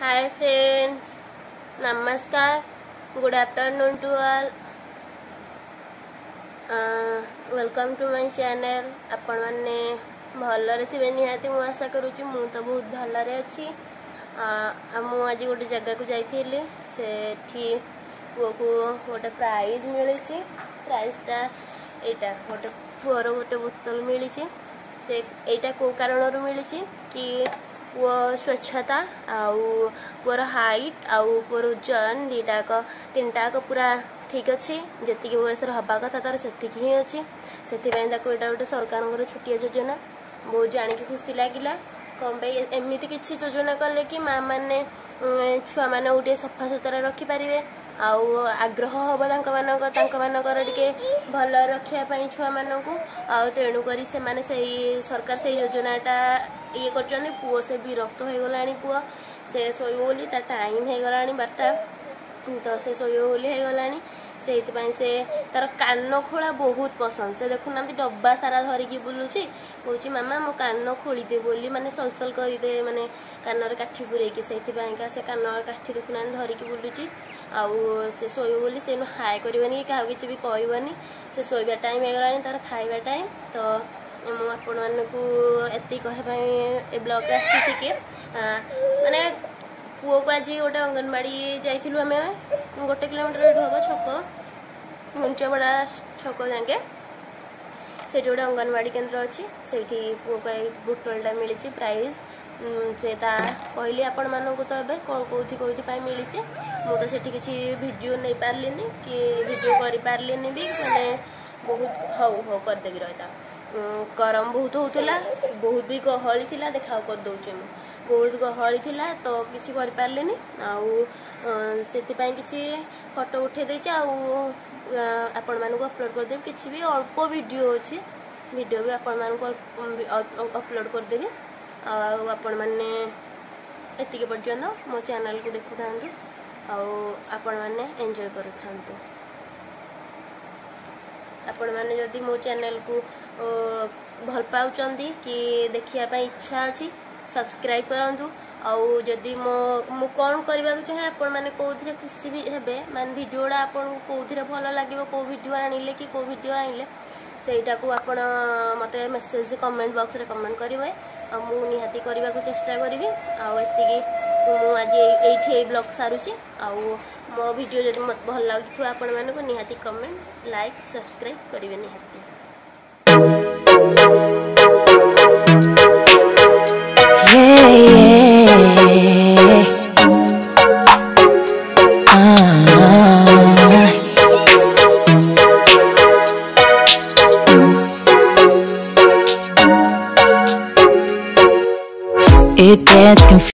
Hi friends, Namaskar, good afternoon to all. Welcome to my channel. आपण माने भलरे थिबे निहाती मु आशा करूची मु तो बहुत भलरे अछि। मु आज गोटे जगह को जाइथिली सेठी पुओ को गोटे प्राइज मिलिछि। प्राइजटा एटा गोटे पुओर गोटे बोतल मिलिछि। से एटा को कारणरू मिलिछि कि वो स्वच्छता आउ पुअर हाइट आउ पुअर ओजन दीटाक तीनटाक पूरा ठीक अच्छी जी बयस हवा कथा तार से ही अच्छी से गोटे सरकार छुटिया योजना बहुत जानिक खुशी लगिला कौन एमती किसी योजना कले कि माँ मैंने छुआ मैंने गोटे सफा सुतरा रखिपारे आग्रह हम टे भल रखापी छुआ मानक तेणुक से सरकार से योजनाटा ये कर पुओ से विरक्त हो गला पुओ से शोब बोली टाइम हो गला 12 तो से शोब बोली हो गला से तार कान खोला बहुत पसंद से देखुना डब्बा सारा धरिकी बुलूची कौच मामा मो कान खोलीदे बोली माने सलसल करदे माने कान काठी पुरेकी से कान काठी देखुना धरिकी बुलूची आउ से शोब बोली से हाय करनी क्या किसी भी कहबनी से शोबा टाइम हो गला तार खाइबा टाइम तो मु आपण मानकू एति कहबा ए ब्लॉग आसी कि माने पुओ को आज गोटे अंगनवाड़ी जाइलु आम 1 किलोमीटर हम छक मुंचबड़ा छक जाके से गोटे अंगनवाड़ी केन्द्र अच्छी से पुओ को बोतलटा मिली प्राइज से कहली आपण मानक तो ए कौन मिली मुझे किसी वीडियो नहीं पार्ली कि वीडियो कर पार्ली भी मैंने बहुत हौ करदेवी रहा गरम बहुत होता बहुत भी गहली थी देखा करदे बहुत गहली थी तो किसी कर पारे से किसी फोटो उठे देचे आपण मानक अपलोड करदेवी किसी भी अल्प वीडियो अच्छी वीडियो भी आपण मानक अपलोड करदेवी आपण मैंने एतिक पर्यंत मो चैनल को देखु था आपण मैंने एंजॉय करू था आपण मैंने जदि मो चैनल को भल पाउचंदी कि देखिया इच्छा अच्छी सब्सक्राइब करंतु आउ जदि मो कौन करबा चाहे आपण माने कोथिरे खुशी भी हेबे मान वीडियोडा आपण कोथिरे भल लागिवो को वीडियो आनिले कि को वीडियो आनिले सेटा को आपण मते मेसेज कमेंट बॉक्स रे कमेंट करिवे आ मु निहाती करबा को चेष्टा करबी आ एतिकी मु आज एठी ब्लॉग सारुची आ मो वीडियो जदि मत भल लागिथु आपण माने को निहाती कमेंट लाइक सब्सक्राइब करिवे निहाती। It gets confusing.